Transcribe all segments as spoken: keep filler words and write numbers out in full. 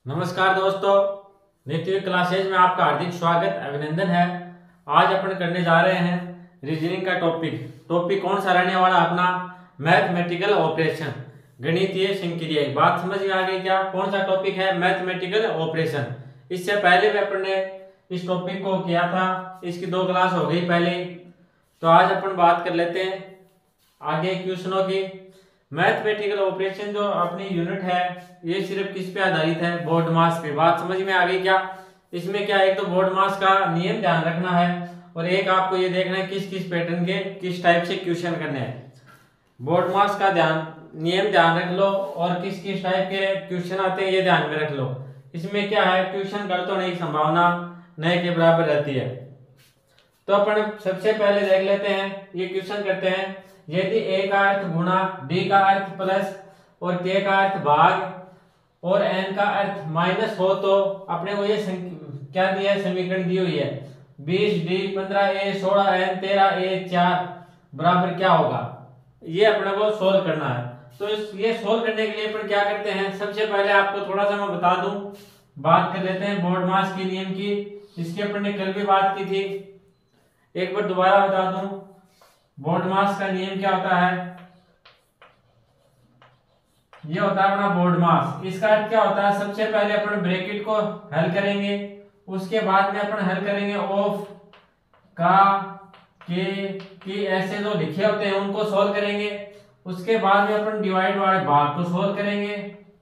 नमस्कार दोस्तों, नित्य क्लासेज में आपका हार्दिक स्वागत अभिनंदन है। आज अपन करने जा रहे हैं रीजनिंग का टॉपिक। टॉपिक कौन सा रहने वाला अपना? मैथमेटिकल ऑपरेशन, गणितीय संक्रियाएं। बात समझ में आ गई क्या? कौन सा टॉपिक है? Mathematical operation. इससे पहले भी अपन ने इस टॉपिक को किया था, इसकी दो क्लास हो गई पहले। तो आज अपन बात कर लेते हैं आगे क्वेश्चनों की। मैथमेटिकल ऑपरेशन जो अपनी यूनिट है ये सिर्फ किस पे आधारित है? बोर्ड मास पे। बात समझ में आ गई क्या? इसमें क्या, एक तो बोर्ड मास का नियम ध्यान रखना है और एक आपको ये देखना है किस किस पैटर्न के किस टाइप से क्वेश्चन करने हैं। बोर्ड मास का ध्यान नियम ध्यान रख लो और किस किस टाइप के क्वेश्चन आते हैं ये ध्यान में रख लो। इसमें क्या है, क्वेश्चन गलत होने की संभावना नए के बराबर रहती है। तो अपन सबसे पहले देख लेते हैं, ये क्वेश्चन करते हैं। यदि ए का अर्थ गुणा, डी का अर्थ प्लस और के का अर्थ भाग और एन का अर्थ माइनस हो तो अपने को ये क्या दिया है, समीकरण दी हुई है बीस डी पंद्रह ए सोलह एन तेरह ए चार बराबर क्या होगा, ये अपने को सोल्व करना है। तो इस ये सोल्व करने के लिए अपन क्या करते हैं, सबसे पहले आपको थोड़ा सा मैं बता दूं, बात कर लेते हैं बोर्ड मास के नियम की। इसकी अपन ने कल भी बात की थी, एक बार दोबारा बता दूं। बोर्ड मास का नियम क्या होता है? ये होता है अपना बोर्ड मास। इसका अर्थ क्या होता है, सबसे पहले अपन ब्रैकेट को हल करेंगे, उसके बाद में अपन हल करेंगे ऑफ का के की ऐसे जो लिखे होते हैं उनको सोल्व करेंगे। उसके बाद में अपन डिवाइड वाले भाग को सोल्व करेंगे।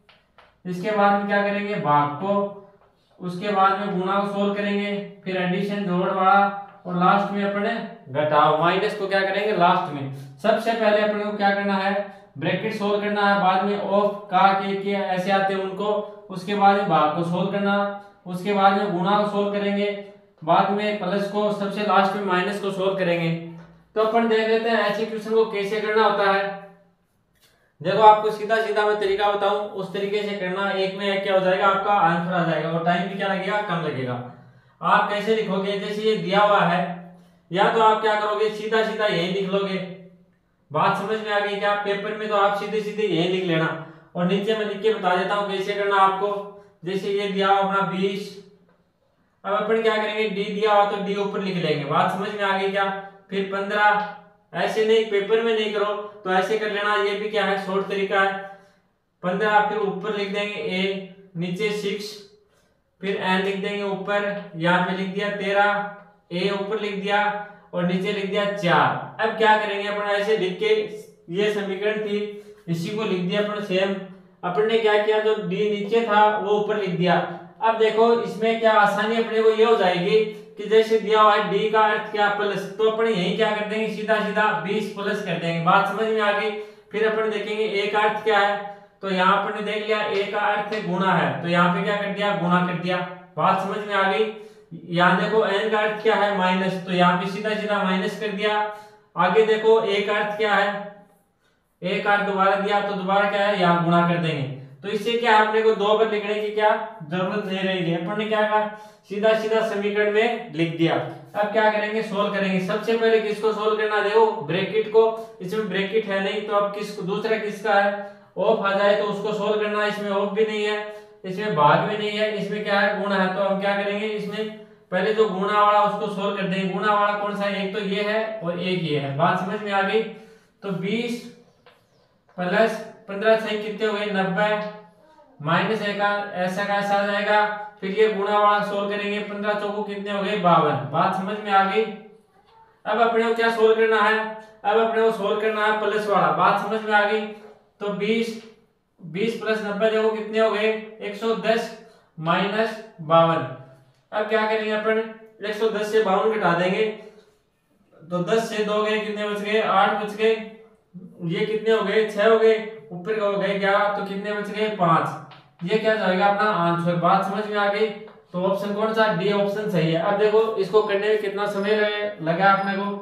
इसके बाद में क्या करेंगे, भाग को, उसके बाद में गुणा को सोल्व करेंगे, फिर एडिशन जोड़ वाला और लास्ट में अपने घटाओ माइनस को क्या करेंगे लास्ट में। सबसे पहले अपने को क्या करना है, ब्रैकेट सोल्व करना है, बाद में ऑफ का के के ऐसे आते हैं उनको, उसके बाद में भाग को सोल्व करना, उसके बाद में गुणा को सोल्व करेंगे, बाद में प्लस को, सबसे लास्ट में माइनस को सोल्व करेंगे। तो अपन देख लेते हैं ऐसे क्वेश्चन को कैसे करना होता है। देखो आपको सीधा सीधा मैं तरीका बताऊं, उस तरीके से करना, एक में एक क्या हो जाएगा, आपका आंसर आ जाएगा और टाइम भी क्या लगेगा, कम लगेगा। आप कैसे लिखोगे, जैसे ये दिया हुआ है, या तो आप क्या करोगे, सीधा सीधा यही लिख लोगे। बात समझ में आ गई क्या? पेपर में तो आप सीधे सीधे यही लिख लेना और नीचे मैं लिख के बता देता हूँ कैसे करना आपको। जैसे ये दिया हुआ अपना बीस, अब अपन क्या करेंगे, डी दिया हुआ तो डी ऊपर लिख लेंगे। बात समझ में आ गई क्या? फिर पंद्रह, ऐसे नहीं, पेपर में नहीं करो तो ऐसे कर लेना, ये भी क्या है, शॉर्ट तरीका है। पंद्रह फिर ऊपर लिख देंगे ए, नीचे सिक्स, फिर एन लिख देंगे ऊपर, यहाँ पे लिख दिया तेरह, ए ऊपर लिख दिया और नीचे लिख दिया चार। अब क्या करेंगे अपन, ऐसे लिख के, ये समीकरण थी इसी को लिख दिया अपन सेम। अपन ने क्या किया, जो डी नीचे था वो ऊपर लिख दिया। अब देखो इसमें क्या आसानी अपने को ये हो जाएगी कि जैसे दिया हुआ है डी का अर्थ क्या प्लस, तो अपन यही क्या कर देंगे, सीधा सीधा बीस प्लस कर देंगे। बात समझ में आ गई। फिर अपन देखेंगे ए का अर्थ क्या है, तो यहाँ पर ने देख लिया ए का अर्थ गुणा है, तो यहाँ पे क्या कर दिया, गुणा कर दिया। बात समझ में आ गई। यहाँ देखो एन का अर्थ क्या है, माइनस, तो यहाँ पे सीधा सीधा माइनस कर दिया। आगे देखो ए का अर्थ क्या है, ए का अर्थ दोबारा दिया तो दोबारा क्या है, यहाँ गुणा कर देंगे। तो इससे क्या अपने को दो बार लिखने की क्या जरूरत नहीं रहेगी। अपन ने क्या कहा, सीधा सीधा समीकरण में लिख दिया। अब क्या करेंगे, सोल्व करेंगे। सबसे पहले किसको सोल्व करना, देखो ब्रैकेट को, इसमें ब्रैकेट है नहीं तो अब किसको, दूसरा किसका है, ऑफ आ जाए तो उसको सोल्व करना। इसमें ऑफ भी नहीं है, इसमें भाग भी नहीं है, इसमें क्या है, गुणा है। तो हम क्या करेंगे, इसमें पहले जो गुणा वाला उसको सोल्व कर देंगे। गुणा वाला कौन सा है, एक तो ये है और एक ये है। बात समझ में आ गई। तो बीस प्लस पंद्रह छह कितने हो गए, नब्बे, माइनस एक ऐसा का ऐसा आ जाएगा। फिर ये गुणा वाला सोल्व करेंगे, पंद्रह चौको कितने हो गए, बावन। बात समझ में आ गई। अब अपने को क्या सोल्व करना है, अब अपने को सोल्व करना है प्लस वाला। बात समझ में आ गई। तो बीस बीस प्लस नब्बे देखो कितने हो गए, एक सौ दस माइनस बावन। अब क्या करेंगे अपन, एक सौ दस से बावन घटा देंगे, तो दस से दो गए, कितने बच गए, आठ बच गए। ये कितने हो गए, छह हो गए, ऊपर हो गए क्या, तो कितने बच गए, पांच। ये क्या जाएगा अपना आंसर। बात समझ में आ गई। तो ऑप्शन कौन सा, डी ऑप्शन सही है। अब देखो इसको करने में कितना समय लगा अपने को,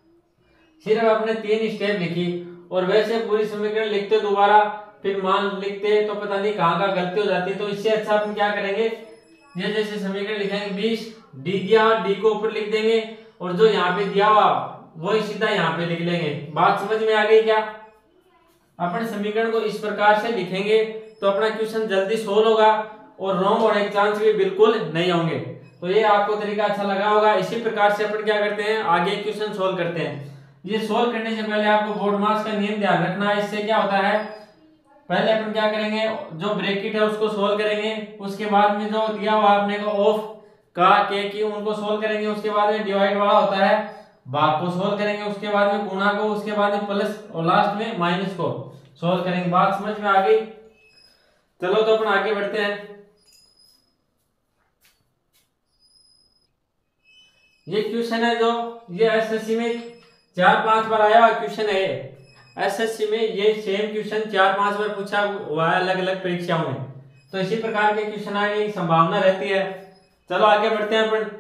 सिर्फ अपने तीन स्टेप लिखी और वैसे पूरी समीकरण लिखते दोबारा फिर मान लिखते तो पता नहीं कहाँ कहाँ गलती हो जाती। तो इससे अच्छा अपन क्या करेंगे, ये जैसे समीकरण लिखेंगे, बीस डी दिया, डी को ऊपर लिख देंगे और जो यहाँ पे दिया हुआ वही सीधा यहाँ पे लिख लेंगे। बात समझ में आ गई क्या? अपन समीकरण को इस प्रकार से लिखेंगे तो अपना क्वेश्चन जल्दी सोल्व होगा और रॉन्ग होने के चांस भी बिल्कुल नहीं होंगे। तो ये आपको तरीका अच्छा लगा होगा। इसी प्रकार से अपन क्या करते हैं, आगे क्वेश्चन सोल्व करते हैं। ये सोल्व करने से पहले आपको बोर्ड मास का नियम ध्यान रखना है। इससे क्या होता है, पहले अपन क्या करेंगे, जो ब्रैकेट है उसको सोल्व करेंगे, उसके बाद में जो दिया हुआ अपने को ऑफ का के की उनको सोल्व करेंगे, उसके बाद में डिवाइड वाला होता है भाग को सोल्व करेंगे, उसके बाद में गुणा को, उसके बाद में प्लस और लास्ट में माइनस को सोल्व करेंगे। बात समझ में आ गई? चलो तो अपन आगे बढ़ते हैं। ये क्वेश्चन है जो ये एसएससी में चार पांच बार आया हुआ क्वेश्चन है। एसएससी में ये सेम क्वेश्चन चार पांच बार पूछा हुआ है अलग अलग परीक्षाओं में, तो इसी प्रकार के क्वेश्चन आने की संभावना रहती है। चलो आगे बढ़ते हैं अपन।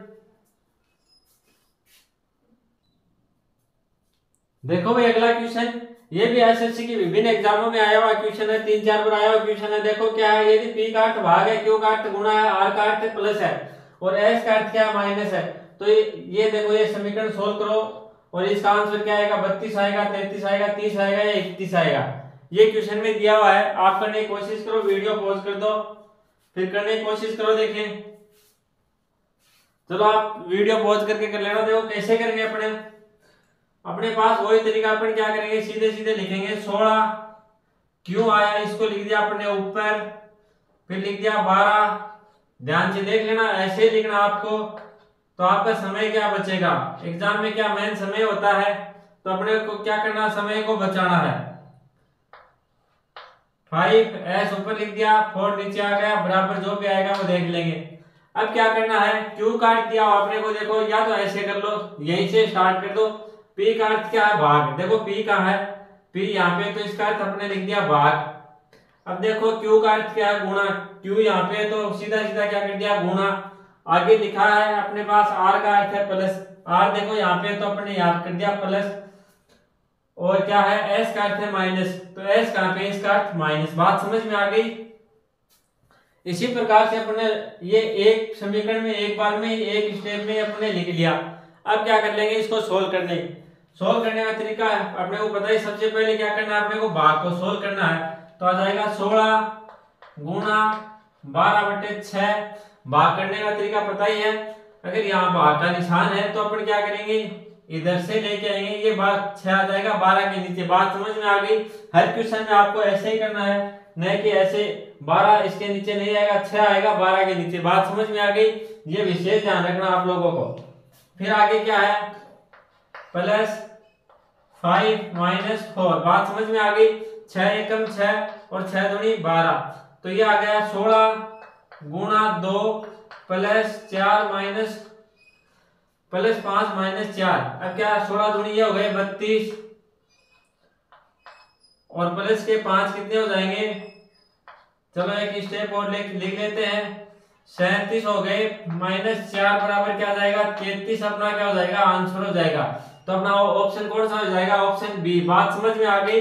देखो भाई अगला क्वेश्चन, ये भी एसएससी की विभिन्न एग्जामों में आया हुआ क्वेश्चन है, तीन चार बार आया हुआ क्वेश्चन है। देखो क्या है, यदि पी का अर्थ भाग है, क्यू का अर्थ गुणा है, आर का अर्थ प्लस है और एस का अर्थ क्या है, माइनस है। तो ये, ये देखो ये समीकरण सोल्व करो और इसका आंसर क्या आएगा, बत्तीस आएगा, तैतीस आएगा, तीस आएगा या इकतीस आएगा। ये क्वेश्चन में दिया हुआ है। आप करने की कोशिश करो, वीडियो पॉज कर दो फिर करने की कोशिश करो, देखें। चलो आप वीडियो पॉज करके कर लेना। देखो कैसे करेंगे, अपने अपने पास वही तरीका, अपन क्या करेंगे, सीधे सीधे लिखेंगे। सोलह क्यों आया इसको लिख दिया अपने ऊपर, फिर लिख दिया बारह। ध्यान से देख लेना, ऐसे लिखना आपको, तो आपका समय क्या बचेगा। एग्जाम में क्या मेन समय होता है, तो अपने को क्या करना, समय को बचाना है। फाइव एस ऊपर लिख दिया, फोर नीचे आ गया, बराबर जो भी आएगा वो देख लेंगे। अब क्या करना है, क्यू काट दिया आपने को, देखो या तो ऐसे कर लो, यहीं से स्टार्ट कर दो। पी का अर्थ क्या है, भाग। देखो पी कहाँ है, पी यहाँ पे, तो इसका अर्थ अपने लिख दिया भाग। अब देखो क्यू का अर्थ क्या है, गुणा। क्यू यहाँ पे, तो सीधा सीधा क्या कर दिया, गुणा। आगे लिखा है अपने पास आर का अर्थ है प्लस। आर देखो यहाँ पे, तो अपने याद कर दिया प्लस। और क्या है, एस का अर्थ है माइनस, तो एस कहाँ पे, इसका अर्थ माइनस। बात समझ में आ गई? इसी प्रकार से अपने ये एक समीकरण में एक बार में एक स्टेप में अपने लिख लिया। अब क्या कर लेंगे, इसको सोल्व करने सोल्व करने का तरीका है अपने को पता है। सबसे पहले क्या करना है, अपने को भाग को सोल्व करना है। तो आ जाएगा सोलह गुणा बारह बटे छह। भाग करने का तरीका पता ही है। अगर यहाँ भाग का निशान है तो अपन क्या करेंगे, इधर से लेके आएंगे, ये भाग छह आ जाएगा बारह के नीचे। बात समझ में आ गई? हर क्वेश्चन में आपको ऐसे ही करना है, नहीं कि ऐसे बारह इसके नीचे नहीं आएगा, छह आएगा बारह के नीचे। बात समझ में आ गई? ये विशेष ध्यान रखना आप लोगों को। फिर आगे क्या है, प्लस फाइव माइनस फोर। बात समझ में आ गई? छह एकम छह और छह दूनी बारह, तो ये आ गया सोलह गुणा दो प्लस चार माइनस प्लस पांच माइनस चार। अब क्या, सोलह दूनी ये हो गए बत्तीस और प्लस के पांच कितने हो जाएंगे, चलो एक स्टेप और लिख लेते हैं। सैंतीस हो गए, माइनस चार बराबर क्या जाएगा, तैतीस। अपना क्या हो जाएगा, आंसर हो जाएगा। तो अपना ऑप्शन कौन सा हो जाएगा, ऑप्शन बी। बात समझ में आ गई?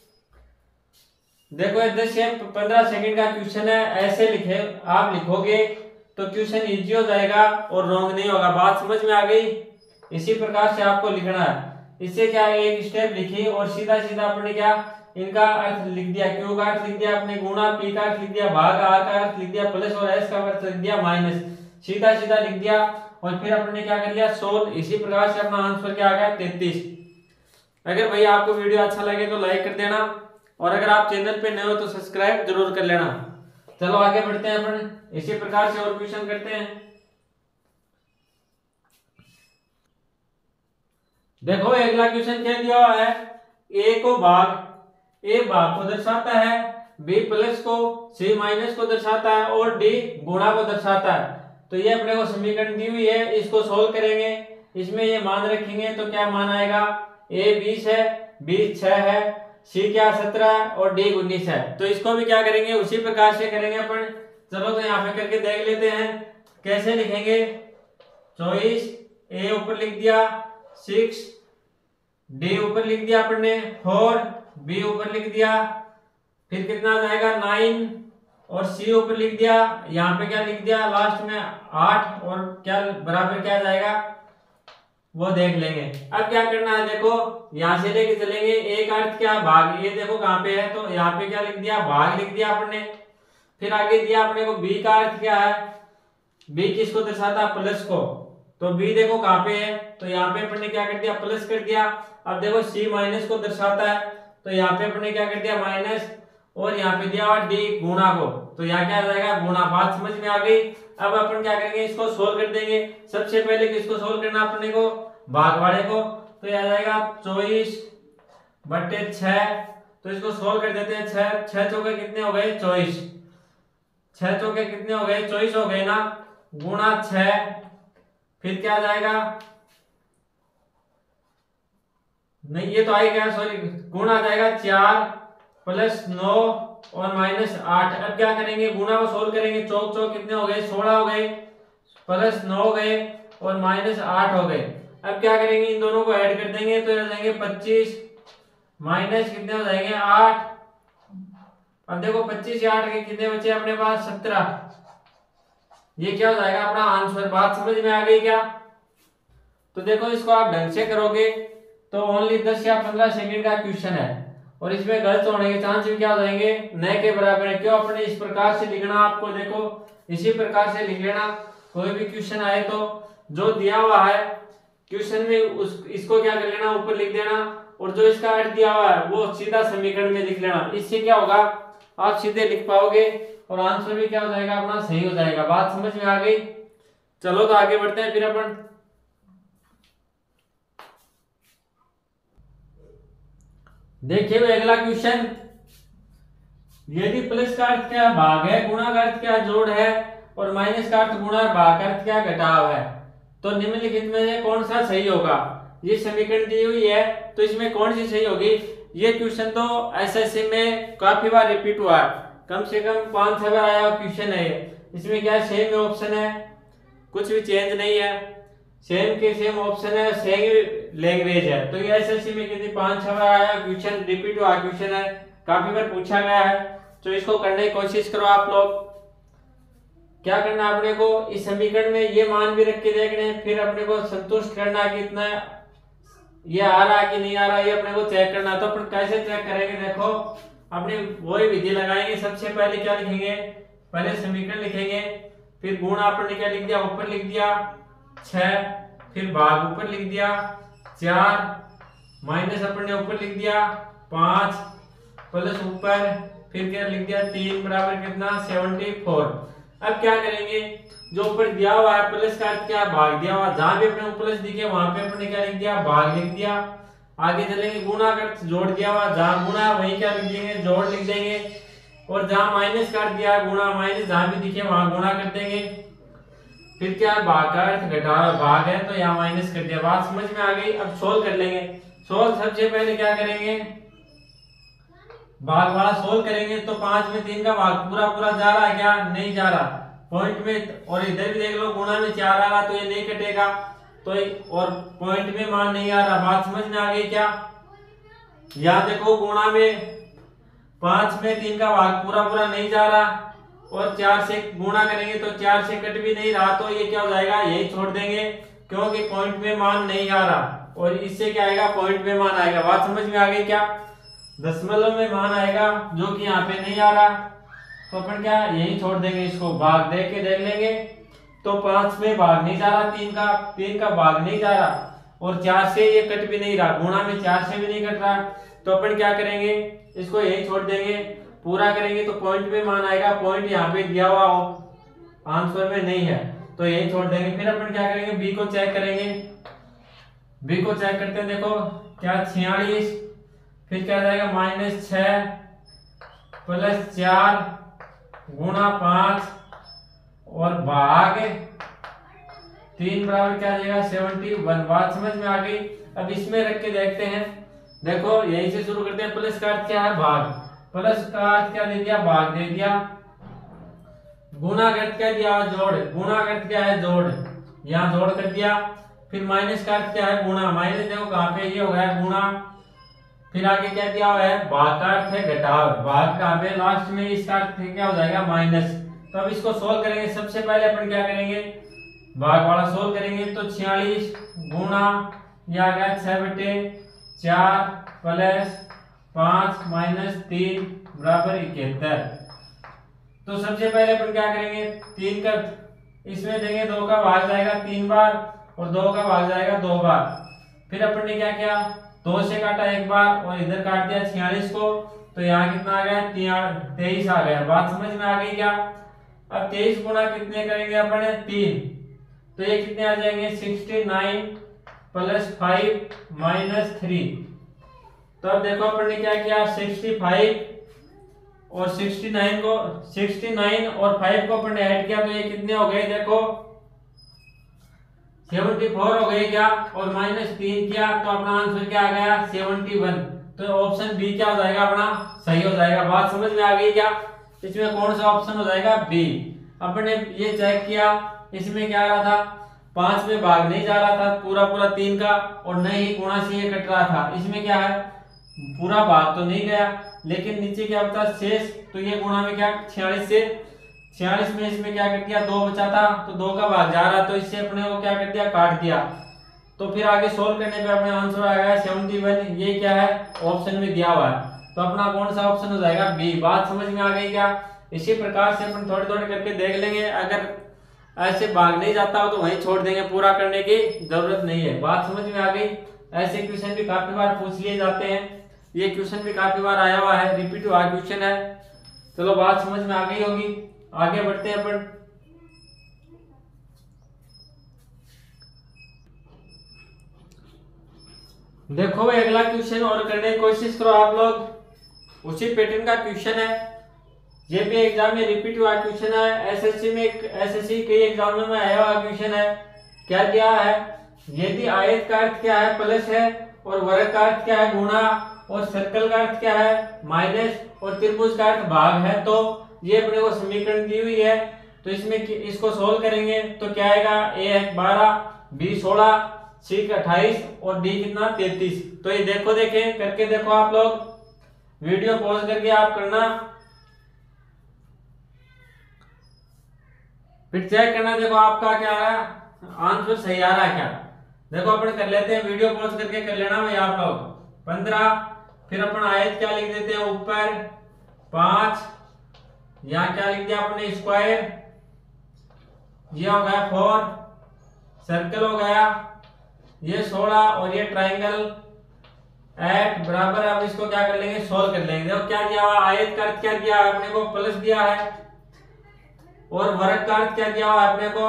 देखो दस से पंद्रह सेकंड का क्वेश्चन है, ऐसे लिखे आप लिखोगे तो क्वेश्चन इजी हो जाएगा और रॉन्ग नहीं होगा। बात समझ में आ गई? इसी प्रकार से आपको लिखना है। इससे क्या है, एक स्टेप लिखी और सीधा सीधा अपने क्या इनका अर्थ लिख दिया। क्यू का अर्थ लिख दिया अपने गुणा, पी का अर्थ लिख दिया भाग, आर का अर्थ लिख दिया प्लस और एस का अर्थ लिख दिया माइनस। सीधा सीधा लिख दिया और फिर अपने क्या कर लिया, सोल्व। इसी प्रकार से अपना आंसर क्या आ गया, तैतीस। अगर भाई आपको वीडियो अच्छा लगे तो लाइक कर देना और अगर आप चैनल पे नए हो तो सब्सक्राइब जरूर कर लेना। चलो आगे बढ़ते हैं अपन, इसी प्रकार से और क्वेश्चन करते हैं। देखो अगला क्वेश्चन क्या दिया हुआ है, ए को भाग, ए भाग को दर्शाता है, बी प्लस को, सी माइनस को दर्शाता है और डी गुणा को दर्शाता है। तो ये अपने को समीकरण दी हुई है, इसको सोल्व करेंगे। इसमें ये मान रखेंगे तो क्या मान आएगा, ए बीस है, बी छह है, सी क्या सत्रह है और डी उन्नीस है। तो इसको भी क्या करेंगे, उसी प्रकार से करेंगे अपन। चलो तो यहाँ पे करके देख लेते हैं कैसे लिखेंगे। चौबीस, ए ऊपर लिख दिया सिक्स, डी ऊपर लिख दिया अपन ने फोर, बी ऊपर लिख दिया, फिर कितना आ जाएगा नाइन और सी ऊपर लिख दिया। यहाँ पे क्या लिख दिया लास्ट में आठ और क्या बराबर क्या जाएगा वो देख लेंगे। अब क्या करना है, देखो यहाँ से लेके चलेंगे। एक अर्थ क्या भाग, ये देखो कहाँ पे है, तो यहाँ पे क्या लिख दिया भाग लिख दिया अपन ने। फिर आगे दिया अपने को b का अर्थ क्या है, b किसको दर्शाता है, प्लस को। तो b देखो कहाँ पे है, तो यहाँ पे अपने क्या कर दिया, प्लस कर दिया। अब देखो c माइनस को दर्शाता है, तो यहाँ पे अपने क्या कर दिया, माइनस, और यहाँ पे दिया हुआ d गुणा को, तो यहाँ क्या आ जाएगा, गुणा। बात समझ में आ गई। अब अपन क्या करेंगे, इसको सोल्व कर देंगे। सबसे पहले किसको सोल्व करना अपने को, भाग वाले को, तो यह आ जाएगा चौबीस बट्टे छह। तो इसको सोल्व कर देते हैं। छह छह चौके कितने हो गए, चौबीस। छह चौके कितने हो गए, चौबीस हो गए ना, गुणा छह, फिर क्या आ जाएगा, नहीं ये तो आएगा, सॉरी, गुणा आ जाएगा चार प्लस नौ और माइनस आठ। अब क्या करेंगे, गुणा को सोल्व करेंगे। चौक चौक कितने हो गए, सोलह हो गए, प्लस नौ हो गए और माइनस आठ हो गए। अब क्या करेंगे, इन दोनों को ऐड कर देंगे, तो हो जाएंगे पच्चीस, माइनस कितने हो जाएंगे, आठ। अब देखो पच्चीस या आठ के कितने बचे अपने पास, सत्रह। ये क्या हो जाएगा अपना आंसर। बात समझ में आ गई क्या। तो देखो इसको आप ढंग से करोगे तो ओनली दस या पंद्रह सेकंड का क्वेश्चन है, और इसमें गलत होने के चांस भी क्या हो जाएंगे, न के बराबर है। क्यों, अपने इस प्रकार से लिखना, आपको देखो इसी प्रकार से लिख लेना। कोई भी क्वेश्चन आए तो जो दिया हुआ है क्वेश्चन में उस इसको क्या कर लेना, ऊपर लिख देना, और जो इसका अर्थ दिया हुआ है वो सीधा समीकरण में लिख लेना। इससे क्या होगा, आप सीधे लिख पाओगे और आंसर भी क्या हो जाएगा अपना, सही हो जाएगा। बात समझ में आ गई। चलो तो आगे बढ़ते हैं फिर अपन। देखिए अगला क्वेश्चन, यदि प्लस का अर्थ क्या भाग है, गुणा का अर्थ क्या जोड़ है, और माइनस का अर्थ गुणा, भाग का अर्थ क्या घटाव है, तो निम्नलिखित में से कौन सा सही होगा। ये समीकरण दी हुई है, तो इसमें कौन सी सही होगी। ये क्वेश्चन तो एसएससी में काफी बार रिपीट हुआ है, कम से कम पांच छह बार आया क्वेश्चन है। इसमें क्या सेम ऑप्शन है, कुछ भी चेंज नहीं है, सेम के सेम ऑप्शन है, सेम लैंग्वेज है। तो ये एसएससी में कितनी पांच छह बार आया क्वेश्चन, रिपीट हुआ क्वेश्चन है, काफी बार पूछा गया है। तो इसको करने की कोशिश करो आप लोग। क्या करना है अपने को, इस समीकरण में ये मान भी रख के देखने, फिर अपने को संतुष्ट करना कि इतना ये आ रहा कि नहीं आ रहा, ये अपने को चेक करना। तो अपन कैसे चेक करेंगे, देखो अपने वही विधि लगाएंगे। सबसे पहले क्या लिखेंगे, पहले समीकरण लिखेंगे, फिर गुणा अपन ने क्या लिख दिया, ऊपर लिख दिया छह, फिर भाग ऊपर लिख दिया चार, माइनस अपन ने ऊपर लिख दिया पांच, प्लस ऊपर फिर क्या लिख दिया तीन, बराबर कितना सेवेंटी फोर। अब क्या करेंगे, जो ऊपर दिया हुआ है प्लस का अर्थ क्या, भाग दिया हुआ, जहां भी अपने प्लस दिखे वहां पे अपने क्या लिख दिया, भाग लिख दिया। आगे चलेंगे, गुणा का अर्थ जोड़ दिया हुआ, जहां गुणा वहीं क्या लिख देंगे, जोड़ लिख देंगे, और जहां माइनस कर दिया गुणा, माइनस जहां भी दिखे वहां गुणा कर देंगे। फिर क्या भाग का अर्थ घटा, भाग है तो यहाँ माइनस कर दिया। बात समझ में आ गई। अब सोल्व कर लेंगे। सोल्व सबसे पहले क्या करेंगे, भाग वाला सोल्व करेंगे, तो पांच में तीन का भाग पूरा पूरा जा रहा है क्या, नहीं जा रहा, पॉइंट में, और इधर भी देख लो गुणा में चार आ रहा, तो ये नहीं कटेगा, तो और पॉइंट में मान नहीं आ रहा। बात समझ में आ गई क्या। यहाँ देखो गुणा में पांच में तीन का भाग पूरा पूरा नहीं जा रहा, और चार से गुणा करेंगे तो चार से कट भी नहीं रहा, तो ये क्या हो जाएगा, यही छोड़ देंगे, क्योंकि पॉइंट में मान नहीं आ रहा, और इससे क्या आएगा, पॉइंट में मान आएगा। बात समझ में आ गई क्या। दशमलव में मान आएगा जो कि यहाँ पे नहीं आ रहा, तो अपन क्या यही छोड़ देंगे, इसको भाग दे के देख लेंगे। तो पांच में भाग नहीं जा रहा, तीन का तीन का भाग नहीं जा रहा, और चार से ये कट भी नहीं रहा, गुणा में चार से भी नहीं कट रहा, तो अपन क्या करेंगे, इसको यही छोड़ देंगे। पूरा करेंगे तो पॉइंट में मान आएगा, पॉइंट यहाँ पे दिया हुआ हो आंसर में नहीं है, तो यही छोड़ देंगे। फिर अपन क्या करेंगे, बी को चेक करेंगे। बी को चेक करते हैं, देखो क्या छियालीस, फिर क्या जाएगा माइनस छह प्लस चार गुणा पांच और भाग तीन, बराबर क्या जाएगा सेवेंटी वन। बात समझ में आ गई। अब इसमें रख के देखते हैं, देखो यहीं से शुरू करते हैं। प्लस का अर्थ क्या है, भाग, प्लस का अर्थ क्या दे दिया, भाग दे दिया। गुणा का अर्थ क्या दिया, जोड़, गुणा का अर्थ क्या है, जोड़, यहाँ जोड़ कर दिया। फिर माइनस का अर्थ क्या है, गुणा, माइनस देखो कहाँ पे, ये हो गया गुणा। फिर आगे क्या दिया हुआ है, भाग का अर्थ है घटाव, भाग कहाँ पे, लास्ट में, इसका अर्थ क्या हो जाएगा, माइनस। तो अब इसको सोल्व करेंगे। सबसे पहले अपन क्या करेंगे, भाग वाला सोल्व करेंगे, तो छियालीस गुणा ये आ गया छह बटे चार प्लस पांच माइनस तीन बराबर इकहत्तर। तो सबसे पहले अपन क्या करेंगे, तीन का इसमें देंगे, दो का भाग जाएगा तीन बार और दो का भाग जाएगा दो बार। फिर अपन ने क्या किया, दो से काटा एक बार और इधर काट दिया छियालीस को, तो यहाँ कितना आ गया, तेईस आ गया। बात समझ में आ गई क्या? अब तेईस गुना कितने करेंगे अपन, तीन, तो ये कितने आ जाएंगे, sixty nine plus five minus three. तो अब देखो अपन ने क्या किया, सिक्सटी फाइव और सिक्सटी नाइन को, सिक्सटी नाइन और फाइव को अपन ने ऐड किया, तो ये कितने हो गए, देखो चौहत्तर हो गए क्या, और माइनस तीन किया तो अपना आंसर क्या आ गया, इकहत्तर। तो ऑप्शन बी क्या हो जाएगा अपना, सही हो जाएगा। बात समझ में आ गई क्या? इसमें कौन सा ऑप्शन हो जाएगा, बी। अपन ने ये चेक किया, इसमें क्या आ रहा था, पांच में भाग नहीं जा रहा था पूरा पूरा तीन का, और न ही गुणा से ये कट रहा था। इसमें क्या है, पूरा भाग तो नहीं गया, लेकिन नीचे क्या बचा, शेष। तो ये गुणा में क्या, छियालीस से छियालीस में इसमें क्या कर दिया, दो बचा था, तो दो का भाग जा रहा, तो इससे अपने को क्या कर दिया, काट दिया। तो फिर आगे सोल्व करने पे अपने आंसर आ गया इकहत्तर। ये क्या है, ऑप्शन में दिया हुआ है, तो अपना कौन सा ऑप्शन हो जाएगा, बी। बात समझ में आ गई क्या? इसी प्रकार से अपन थोड़े थोड़े करके देख लेंगे, अगर ऐसे भाग नहीं जाता हो तो वहीं छोड़ देंगे, पूरा करने की जरूरत नहीं है। बात समझ में आ गई? ऐसे क्वेश्चन भी काफी बार पूछ लिए जाते हैं, ये क्वेश्चन भी काफी बार आया हुआ है, रिपीट हुआ क्वेश्चन है। चलो बात समझ में आ गई होगी, आगे बढ़ते हैं अपन। देखो भाई अगला क्वेश्चन और करने की कोशिश करो आप लोग, उसी पैटर्न का क्वेश्चन है, ये भी एग्जाम में रिपीट हुआ क्वेश्चन है, एसएससी में एसएससी कई एग्जाम में आया हुआ क्वेश्चन है। क्या दिया है, यदि आयत का अर्थ क्या है, प्लस है, और वर्ग का अर्थ क्या है, गुणा, और सर्कल का अर्थ क्या है, माइनस, और त्रिभुज का अर्थ भाग है, तो ये अपने को समीकरण दी हुई है। तो इसमें इसको सोल्व करेंगे तो क्या आएगा, ए है बारह, बी सोलह, सी अट्ठाईस और डी कितना, तैतीस। तो ये देखो, देखे करके देखो आप लोग, वीडियो पॉज करके आप करना, फिर चेक करना, देखो आपका क्या आ रहा है, आंसर सही आ रहा है क्या। देखो अपन कर लेते हैं, वीडियो पॉज करके कर लेना भाई आप लोग। पंद्रह, फिर अपन आयत क्या लिख देते हैं ऊपर, पांच, यहाँ क्या लिख दिया अपने, स्क्वायर, ये हो गया फोर, सर्कल हो गया ये सोलह, और ये ट्राइंगल एट बराबर। अब इसको क्या कर लेंगे, सोल्व कर लेंगे। देखो क्या दिया हुआ, आयत का अर्थ क्या दिया है अपने को, प्लस दिया है, और वर्ग का अर्थ क्या दिया हुआ है अपने को,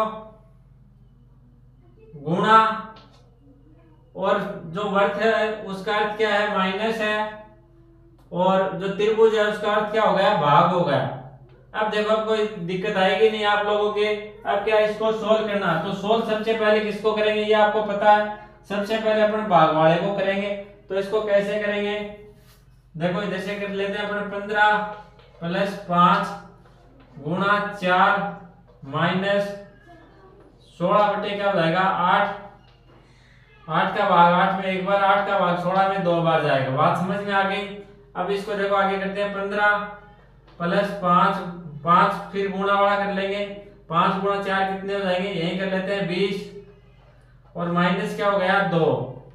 गुणा, और जो वर्ग है उसका अर्थ क्या है, माइनस है, और जो त्रिभुज है उसका अर्थ क्या हो गया, भाग हो गया। अब देखो अब कोई दिक्कत आएगी नहीं आप लोगों के। अब क्या इसको सोल्व करना, तो सोल्व सबसे पहले किसको करेंगे ये आपको पता है, सबसे पहले अपन भाग वाले को करेंगे। तो इसको कैसे करेंगे, देखो इधर से कर लेते हैं अपन, पंद्रह प्लस पांच गुणा चार माइनस सोलह बटे क्या हो जाएगा, आठ, आठ का भाग आठ में एक बार, आठ का भाग सोलह में दो बार जाएगा। बात समझ में आ गई। अब इसको देखो आगे करते हैं, पंद्रह प्लस पांच, पांच फिर गुणा वाला कर लेंगे, पांच गुणा चार कितने हो जाएंगे, यही कर लेते हैं बीस, और माइनस क्या हो गया, दो।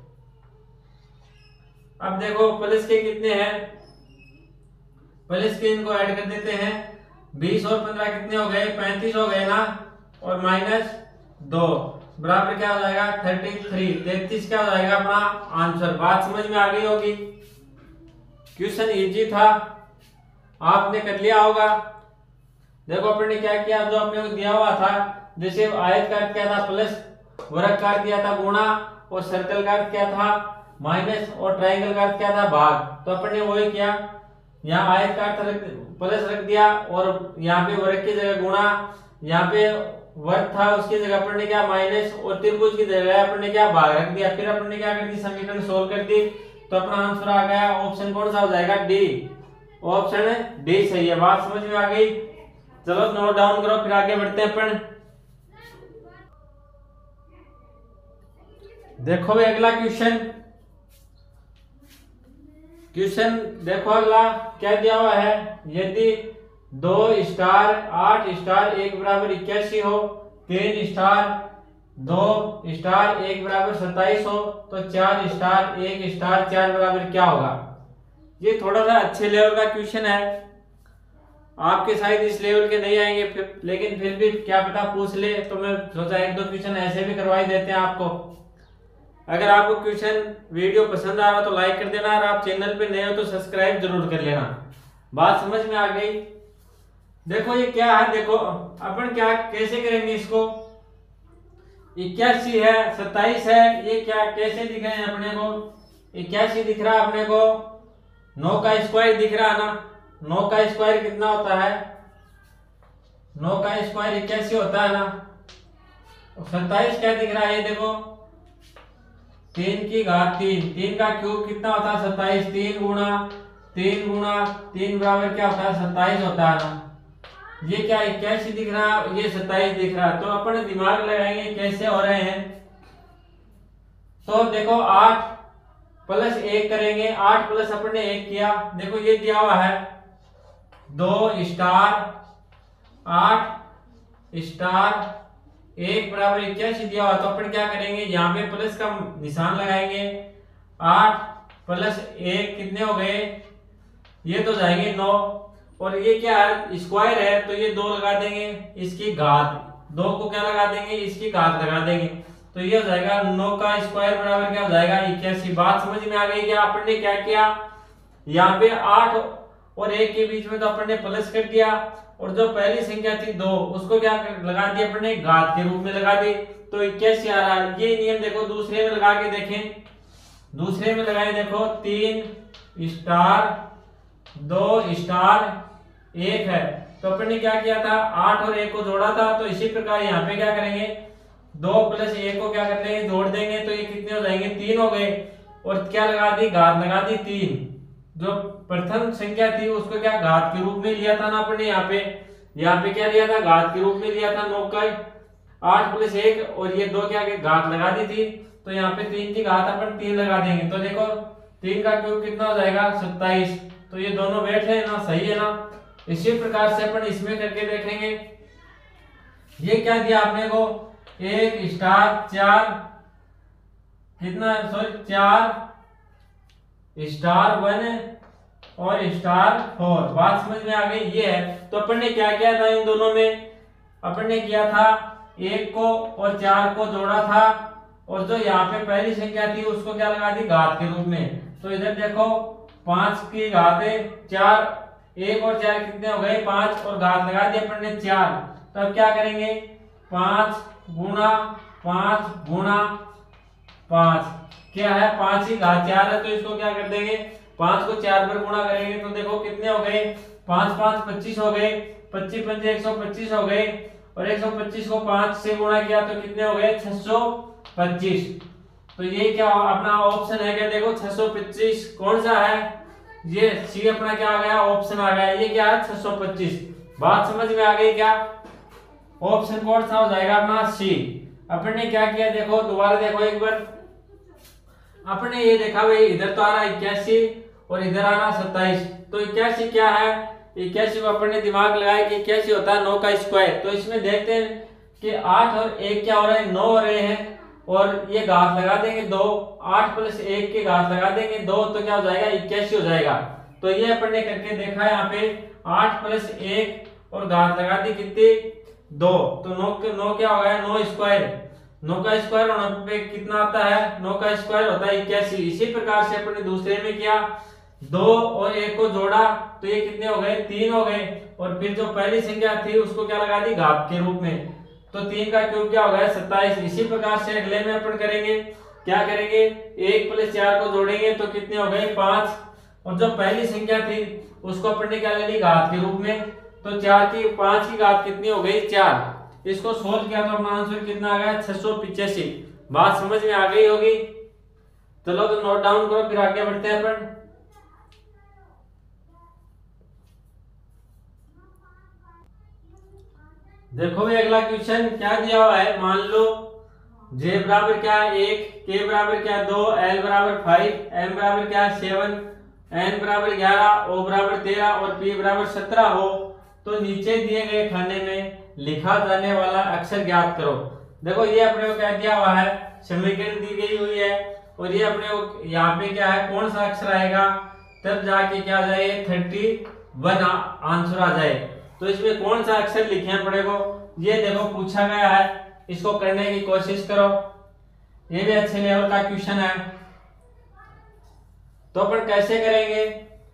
अब देखो प्लस के कितने हैं, प्लस के इनको ऐड कर देते हैं, बीस और पंद्रह कितने हो गए, पैंतीस हो गए ना, और माइनस दो बराबर क्या हो जाएगा, थर्टी थ्री, तैतीस क्या हो जाएगा अपना आंसर। बात समझ में आ गई होगी, क्वेश्चन इजी था, आपने कर लिया होगा। देखो अपन ने क्या किया, जो अपने को दिया हुआ था, जैसे आयत का अर्थ क्या था, प्लस, वर्ग का अर्थ क्या था, गुणा, और सर्कल का अर्थ क्या था, माइनस, और ट्रायंगल का अर्थ क्या था, भाग। तो अपन ने वही किया, यहाँ आयत का अर्थ प्लस रख दिया, और यहाँ पे वर्ग की जगह गुणा, यहाँ पे वर्ग था उसकी जगह अपन ने क्या माइनस, और त्रिभुज की जगह अपन ने क्या भाग रख दिया। फिर अपन ने क्या कर दी, समीकरण सोल्व कर दी, तो अपना आंसर आ गया, ऑप्शन कौन सा हो जाएगा, डी। ऑप्शन डी सही है। बात समझ में आ गई। चलो नोट डाउन करो, फिर आगे बढ़ते हैं अपन। देखो भाई अगला क्वेश्चन, क्वेश्चन देखो अगला क्या दिया हुआ है, यदि दो स्टार आठ स्टार एक बराबर इक्यासी हो, तीन स्टार दो स्टार एक बराबर सत्ताईस हो, तो चार स्टार एक स्टार चार बराबर क्या होगा। ये थोड़ा सा अच्छे लेवल का क्वेश्चन है, आपके शायद इस लेवल के नहीं आएंगे, फिर, लेकिन फिर भी क्या पता पूछ ले, तो मैं सोचा एक दो क्वेश्चन ऐसे भी करवाई देते हैं आपको। अगर आपको क्वेश्चन वीडियो पसंद आ रहा तो लाइक कर देना, और आप चैनल पे नए हो तो सब्सक्राइब जरूर कर लेना। बात समझ में आ गई? देखो ये क्या है, देखो अपन क्या कैसे करेंगे इसको, इक्यासी है, सत्ताईस है, ये क्या कैसे दिख रहे हैं अपने को, इक्यासी दिख रहा है अपने को, नौ का स्क्वायर दिख रहा है ना, नौ का स्क्वायर कितना होता है, नौ का स्क्वायर इक्यासी होता है ना, सत्ताईस क्या दिख रहा है, ये देखो तीन की घात तीन, तीन का क्यूब कितना होता है सत्ताईस, तीन गुणा तीन गुणा तीन बराबर क्या होता है सत्ताईस होता है ना, ये क्या इक्यासी दिख रहा है, ये सत्ताईस दिख रहा है, तो अपन दिमाग लगाएंगे कैसे हो रहे हैं। तो देखो आठ प्लस एक करेंगे, आठ प्लस अपन ने एक किया, देखो ये दिया हुआ है दो स्टार आठ स्टार एक बराबर इक्यासी दिया हुआ, तो अपन क्या करेंगे यहाँ पे प्लस का निशान लगाएंगे, आठ प्लस एक कितने हो गए, ये तो जाएंगे नौ, और ये क्या है स्क्वायर है तो ये दो लगा देंगे, इसकी घात दो को क्या लगा देंगे, इसकी घात लगा देंगे, तो ये हो जाएगा नौ का स्क्वायर बराबर क्या हो जाएगा इक्यासी। बात समझ में आ गई क्या? अपन ने क्या किया, यहाँ पे आठ और एक के बीच में तो अपन ने प्लस कर दिया, और जो पहली संख्या थी दो उसको क्या लगा दिया अपन ने, घात के रूप में लगा दी, तो इक्यासी आ रहा है। ये नियम देखो दूसरे में लगा के देखें, दूसरे में लगाए देखो तीन स्टार दो स्टार एक है, तो अपन ने क्या किया था आठ और एक को जोड़ा था, तो इसी प्रकार यहाँ पे क्या करेंगे दो प्लस एक को क्या कर लेंगे जोड़ देंगे, तो ये कितने हो जाएंगे तीन हो गए, और क्या लगा दी घात लगा दी तीन, जो प्रथम संख्या थी उसको क्या घात के रूप में लिया था ना अपन ने, यहाँ पे यहाँ पे क्या लिया था घात के रूप में लिया था, नौ का आठ प्लस एक और ये दो क्या घात लगा दी थी, तो यहाँ पे तीन की घात अपन तीन लगा देंगे, तो देखो तीन का क्यूब कितना हो जाएगा सत्ताईस, तो ये दोनों बैठ रहे हैं ना, सही है ना। इसी प्रकार से अपन इसमें करके देखेंगे, ये क्या दिया आपने को एक स्टार चार कितना सॉरी चार स्टार वन और स्टार फोर, बात समझ में आ गई। ये है तो अपन ने क्या किया था इन दोनों में, अपन ने किया था एक को और चार को जोड़ा था, और जो यहाँ पे पहली संख्या थी उसको क्या लगा दी घात के रूप में, तो इधर देखो पांच की घात चार, एक और चार कितने हो गए पांच, और घात लगा दी अपन ने चार, तो अब क्या करेंगे पांच गुणा पांच गुणा पांच, क्या है पांच की घात चार है, तो इसको क्या कर देंगे पांच को चार पर गुणा करेंगे, तो देखो कितने हो गए पांच पांच पच्चीस हो गए, पच्चीस पंजे एक सौ पच्चीस हो गए, और एक सौ पच्चीस को पांच से गुणा किया तो कितने हो गए छह सौ पच्चीस। तो ये क्या अपना ऑप्शन है क्या, देखो छह सौ पच्चीस कौन सा है, ये सी अपना क्या आ गया ऑप्शन आ गया, ये क्या है छह सौ पच्चीस। बात समझ में आ गई क्या? ऑप्शन कौन सा हो जाएगा अपना सी। अपन ने क्या किया देखो दोबारा देखो एक बार, अपन ने ये देखा भाई इधर तो आ रहा इक्यासी और इधर आ रहा सत्ताईस, तो इक्यासी क्या है, इक्यासी को अपन ने दिमाग लगाया कि इक्यासी होता है नौ का स्क्वायर, तो इसमें देखते हैं कि आठ और एक क्या हो रहा है नौ हो रहे हैं, और ये घात लगा देंगे दो, आठ प्लस एक के घात लगा देंगे दो, तो क्या हो जाएगा इक्यासी हो जाएगा। तो ये अपन ने करके देखा यहाँ पे आठ प्लस एक और घात लगा दी कितनी दो, तो नौ नौ क्या हो गया नौ स्क्वायर, नौ का स्क्वायर होने पे कितना आता है नौ का स्क्वायर होता है इक्यासी। इसी प्रकार से अपन ने दूसरे में किया दो और एक को जोड़ा तो ये कितने हो गए तीन हो गए, और फिर जो पहली संख्या थी उसको क्या लगा दी घात के रूप में, तो तीन का क्यूब क्या हो गया सत्ताईस। इसी प्रकार से अगले में अपन करेंगे क्या करेंगे एक प्लस चार को जोड़ेंगे तो कितने हो गए पांच, और जो पहली संख्या थी उसको अपन ने क्या ले ली घात के रूप में, तो चार की पांच की घात कितनी हो गई चार। इसको सोल्व किया तो अपना आंसर कितना आ गया छह सौ पिचासी। बात समझ में आ गई होगी। चलो तो नोट डाउन करो फिर आगे बढ़ते हैं अपन। देखो भाई अगला क्वेश्चन क्या दिया हुआ है, मान लो जे बराबर क्या एक, के बराबर क्या दो, एल बराबर फाइव, एम बराबर क्या सेवन, एन बराबर ग्यारह, ओ बराबर तेरह और पी बराबर सत्रह हो, तो नीचे दिए गए खाने में लिखा जाने वाला अक्षर ज्ञात करो। देखो ये अपने को क्या दिया हुआ है समीकरण दी गई हुई है, और ये अपने को यहाँ पे क्या है कौन सा अक्षर आएगा तब जाके क्या आ जाए थर्टी वन आंसर आ जाए। तो इसमें कौन सा अक्षर लिखे पड़े को, ये देखो पूछा गया है, इसको करने की कोशिश करो, ये भी अच्छे लेवल का क्वेश्चन है। तो अपन कैसे करेंगे,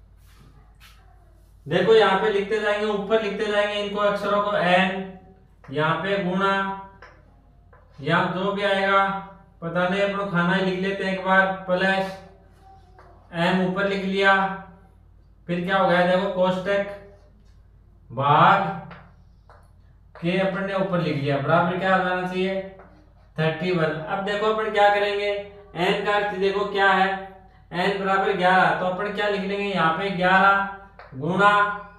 देखो यहाँ पे लिखते जाएंगे, ऊपर लिखते जाएंगे इनको अक्षरों को, एन यहाँ पे गुणा, या जो भी आएगा पता नहीं, अपन खाना ही लिख लेते हैं एक बार, प्लस एम ऊपर लिख लिया, फिर क्या हो गया देखो कोष्टक भाग के अपन ने ऊपर लिख लिया, बराबर क्या आ जाना चाहिए थर्टी वन। अब देखो अपन क्या करेंगे, एन का अर्थ देखो क्या है, एन बराबर ग्यारह, तो अपन क्या लिख लेंगे यहाँ पे ग्यारह गुणा,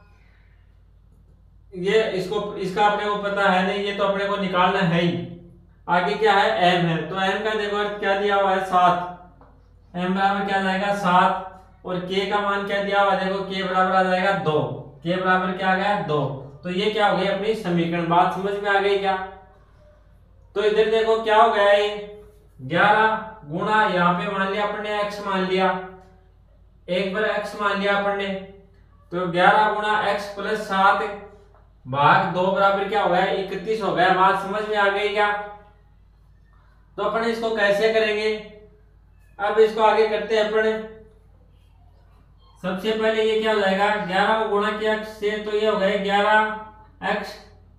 ये इसको इसका अपने को पता है नहीं, ये तो अपने को निकालना है ही, आगे क्या है एम है, तो एम का देखो अर्थ क्या दिया हुआ है सात, एम बराबर क्या जाएगा सात, और के का मान क्या दिया हुआ है देखो, के बराबर आ जाएगा दो, के बराबर क्या आ गया दो। तो ये क्या हो गई अपनी समीकरण, बात समझ में आ गई क्या। तो इधर देखो क्या हो गया, ये ग्यारह गुणा, यहाँ पे मान लिया अपन ने x मान लिया, एक बार x मान लिया अपन ने, तो ग्यारह गुणा x प्लस सात भाग दो बराबर क्या हो गया इकतीस हो गया, बात समझ में आ गई क्या। तो अपन इसको कैसे करेंगे, अब इसको आगे करते हैं अपन। सबसे पहले ये क्या हो जाएगा, ग्यारह को गुणा किया x से, तो ये हो गया ग्यारह एक्स,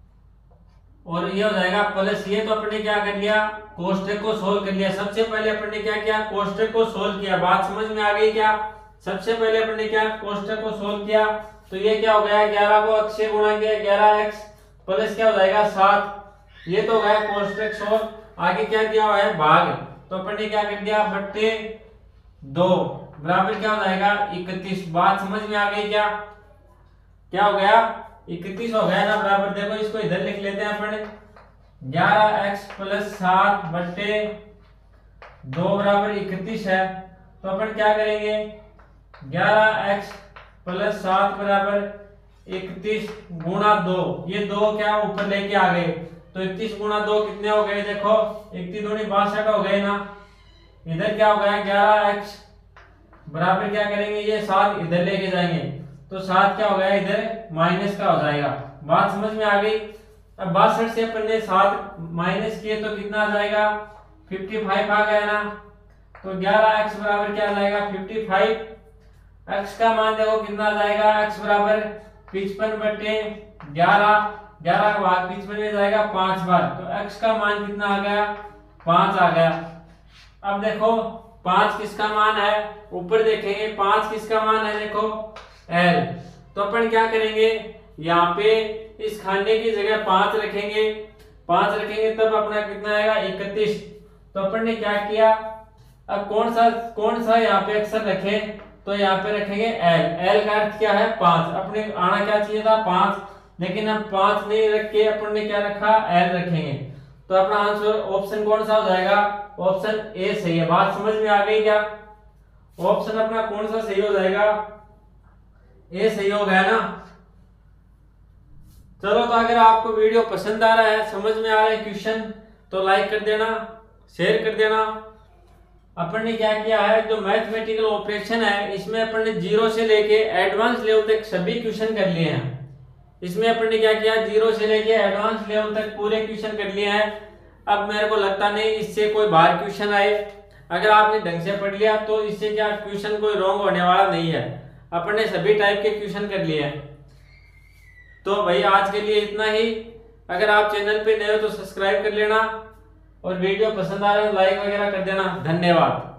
और ये हो जाएगा प्लस, ये तो अपन ने क्या कर लिया कोष्टक को सोल्व कर लिया। सबसे पहले अपन ने क्या किया कोष्टक को सोल्व किया, बात समझ में आ गई क्या। सबसे पहले अपन ने क्या कोष्टक को सोल्व किया, तो ये क्या हो गया ग्यारह को x से गुणा किया, ग्यारह एक्स प्लस क्या हो जाएगा सात, ये तो हो गया कोष्टक सोल्व। आगे क्या दिया हुआ है भाग, तो अपन ने क्या कर दिया बट्टे दो बराबर क्या हो जाएगा इकतीस, बात समझ में आ गई क्या। क्या हो गया इकतीस हो गया ना, बराबर देखो इसको इधर लिख लेते हैं अपन, ग्यारह एक्स प्लस सात बट्टे दो बराबर इकतीस है। तो अपन क्या करेंगे, ग्यारह एक्स प्लस सात बराबर इकतीस गुणा दो, ये दो क्या ऊपर लेके आ गए, तो इकतीस गुणा दो कितने हो गए देखो, इकतीस दूनी बासठ हो गए ना। इधर क्या हो गया ग्यारह एक्स बराबर क्या करेंगे, ये सात इधर लेके जाएंगे, तो सात क्या हो गया इधर माइनस का हो जाएगा, बात समझ में आ गई। अब बासठ से अपन ने सात माइनस किए तो कितना आ जाएगा पचपन आ गया ना। तो ग्यारह एक्स बराबर क्या आ जाएगा पचपन, x का मान देखो कितना आ जाएगा, x बराबर पचपन बटे ग्यारह, ग्यारह का भाग पचपन में जाएगा पांच बार, तो x का मान कितना आ गया पांच आ गया। अब देखो पांच किसका मान है, ऊपर देखेंगे पांच किसका मान है देखो l, तो अपन क्या करेंगे यहाँ पे इस खाने की जगह पांच रखेंगे, पांच रखेंगे तब अपना कितना आएगा इकतीस। तो अपन ने क्या किया, अब कौन सा कौन सा यहाँ पे अक्षर रखें, तो यहाँ पे रखेंगे l, l का अर्थ क्या है पांच, अपने आना क्या चाहिए था पांच, लेकिन हम पांच नहीं रख के अपन ने क्या रखा l रखेंगे, तो अपना आंसर ऑप्शन कौन सा हो जाएगा, ऑप्शन ए सही है। बात समझ में आ गई क्या, ऑप्शन अपना कौन सा सही हो जाएगा, ए सही हो गया ना। चलो तो अगर आपको वीडियो पसंद आ रहा है, समझ में आ रहा है क्वेश्चन, तो लाइक कर देना, शेयर कर देना। अपन ने क्या किया है, जो मैथमेटिकल ऑपरेशन है इसमें अपन ने जीरो से लेके एडवांस लेवल तक सभी क्वेश्चन कर लिए हैं। इसमें अपन ने क्या किया, जीरो से लेके एडवांस लेवल तक पूरे क्वेश्चन कर लिए हैं। अब मेरे को लगता नहीं इससे कोई बाहर क्वेश्चन आए, अगर आपने ढंग से पढ़ लिया तो इससे क्या क्वेश्चन कोई रॉन्ग होने वाला नहीं है। अपन ने सभी टाइप के क्वेश्चन कर लिए हैं। तो भाई आज के लिए इतना ही, अगर आप चैनल पे नए हो तो सब्सक्राइब कर लेना, और वीडियो पसंद आ रहा है तो लाइक वगैरह कर देना। धन्यवाद।